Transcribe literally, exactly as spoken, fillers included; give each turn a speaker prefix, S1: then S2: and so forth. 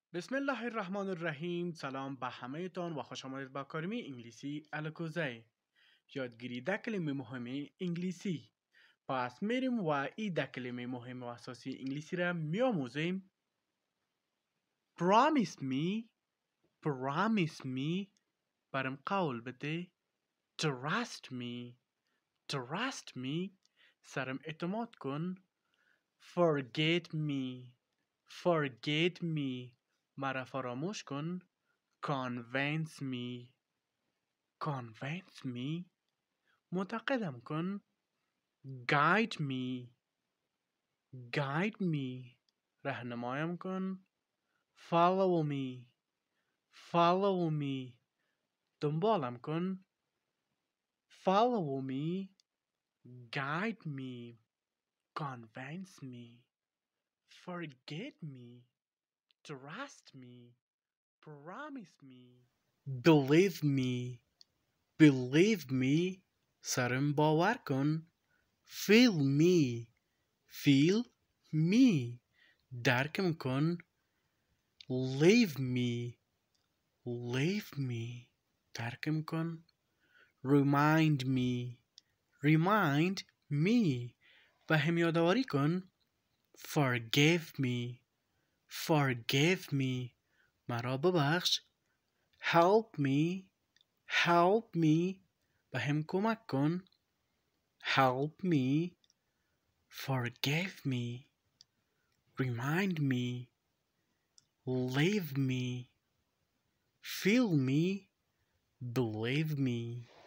S1: بسم الله الرحمن الرحیم. سلام به همه تان و خوش آمدید به کلمه انگلیسی الکوزه. یادگیری ده کلمه مهم انگلیسی. پس میریم و ای ده کلمه مهم و اساسی انگلیسی را میاموزیم. promise me promise me برم قول بده. trust me trust me سرم اعتماد کن. forget me forget me مرا فراموش کن. convince me convince me متقدم کن. guide me guide me رهنمایم کن. follow me follow me دنبالم کن. follow me guide me convince me forget me trust me promise me believe me believe me سرم باور کن. feel me feel me درکم کن. leave me leave me درکم کن. remind me remind me به هم یادآوری کن. forgive me forgive me مرا ببخش. help me help me به هم کمک کن. help me forgive me remind me leave me feel me believe me